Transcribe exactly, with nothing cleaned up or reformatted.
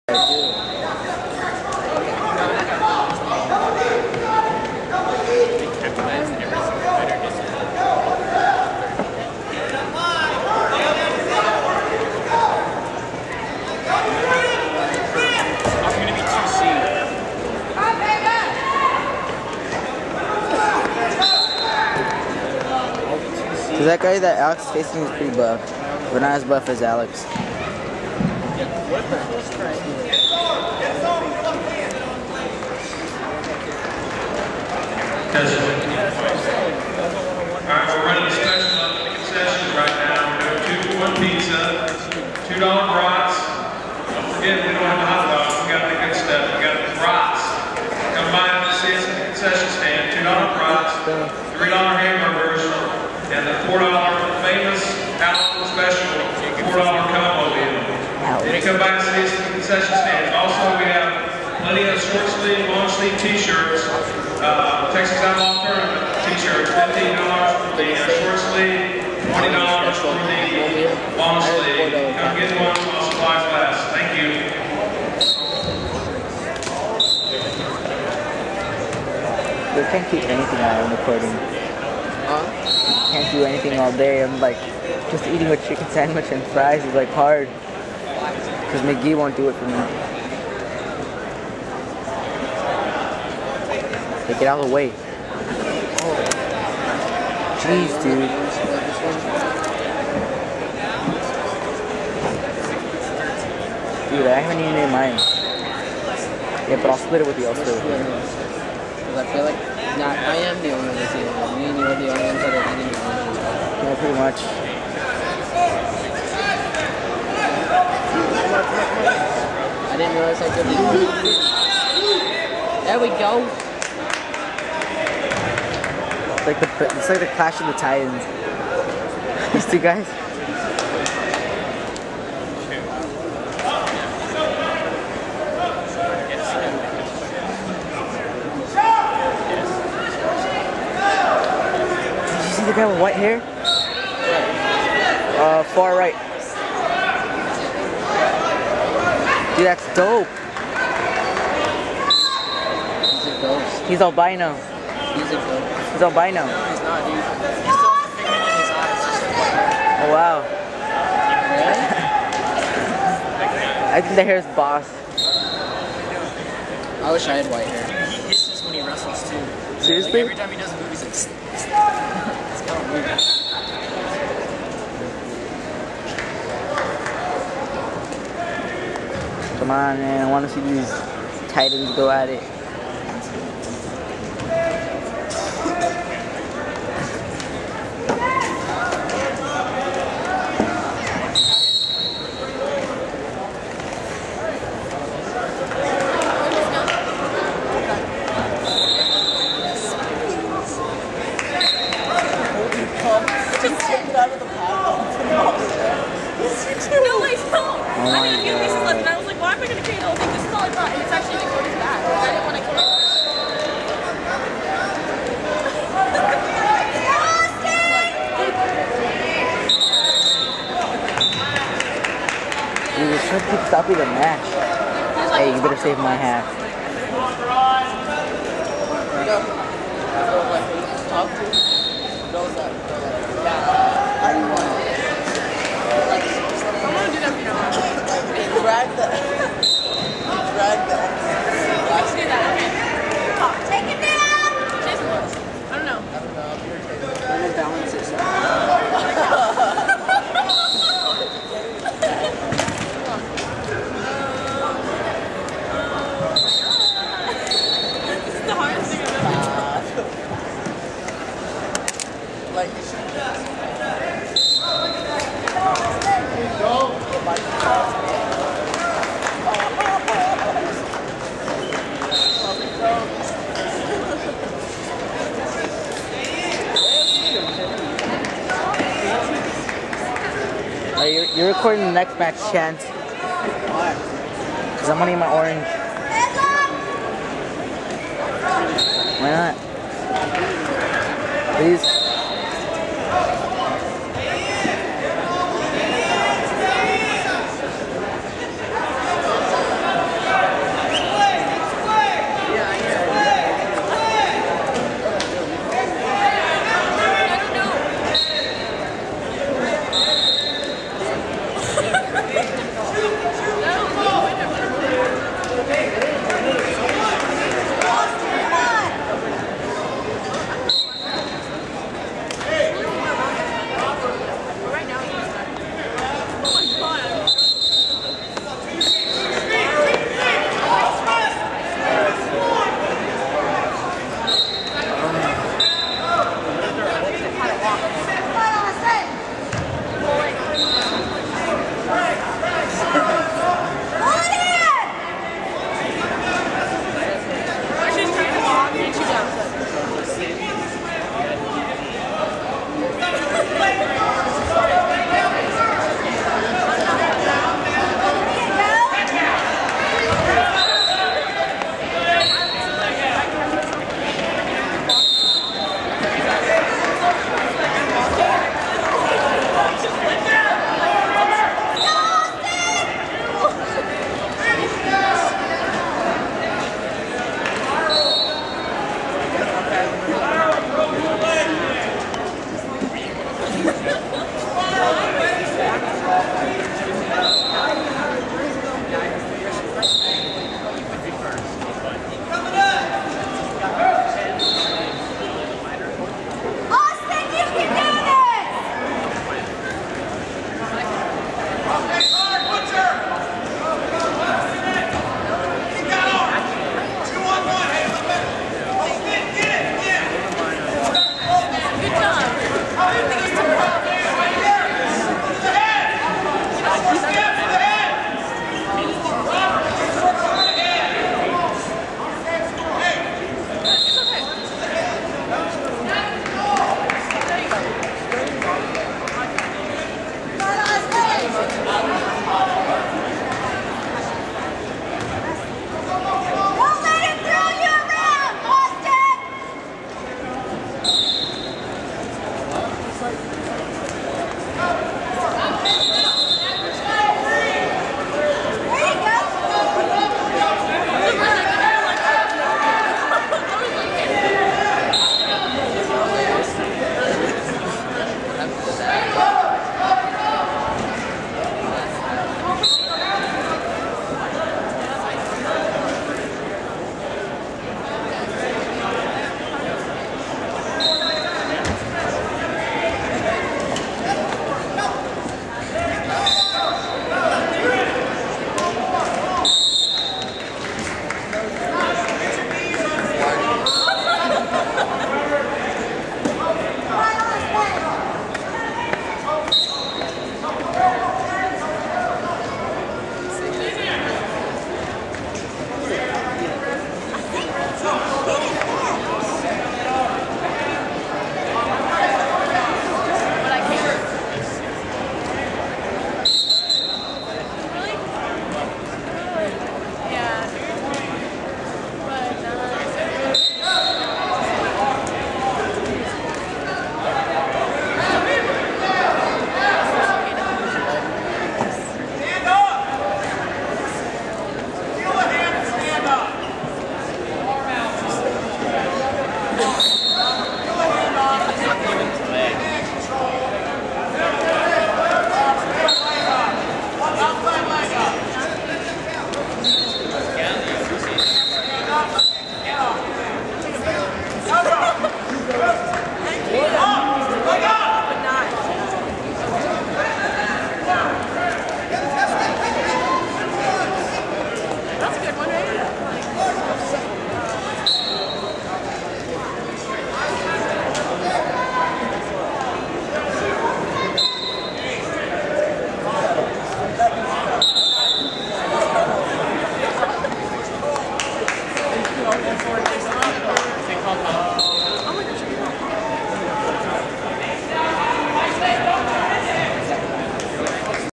Cause that guy that Alex is facing is pretty buff, but not as buff as Alex. Alright, we're running a special up in the concessions right now. We're doing two for one pizza, two dollar brats. Don't forget, we don't have the hot dogs, we got the good stuff, we got the brats. Come by and see us at the concession stand, two dollar brats, three dollar hamburgers, and the four dollar famous Allen special, four dollar combo deal. Then you come by and see us at the concession stand. Also, we have plenty of short sleeve, long sleeve t-shirts. Uh, Texas Outlaw Tournament t-shirts, fifteen dollars for the uh, short sleeve, twenty dollars for the long sleeve. Come get one while supplies last. Thank you. We can't keep anything out in recording. Huh? Can't do anything all day. I'm like, just eating a chicken sandwich and fries is like hard. Because McGee won't do it for me. Hey, get out of the way. Jeez, dude. Dude, I haven't eaten any of mine. Yeah, but I'll split it with you also. Because I feel like not, I am the only one that's eating it. Me and you are the only ones that are eating it. Yeah, pretty much. I didn't realize I could eat. There we go. It's like the it's like the Clash of the Titans. These two guys. Did you see the guy with white hair? Uh, far right. Dude, that's dope. He's a ghost. He's albino. He's a ghost. He's albino. He's not, dude. He's still has a pigment in his eyes. Just like that. Oh, wow. Really? I think the hair's boss. I wish I had white hair. He hisses when he wrestles too. Seriously? Like every time he does a move, he's like, it's kind of weird. Come on, man. I want to see these Titans go at it. No, I don't. I had a few pieces left, and I was like, why am I going to carry the whole thing? This is all I brought, and it's actually Dakota's bag. I didn't want to carry it. Dude, this should keep stopping the match. Hey, you better save my half. Talk to those that how do you want it? I'm going to do that for you. Drag the drag the Let's do that, okay. Talk. Take it down! Jason looks. I don't know. I don't know, I'm irritated. I'm gonna balance it. This is the hardest thing I've ever done. Like, Uh, you're, you're recording the next match, Chance. why? Because I'm gonna eat my orange. Why not? Please.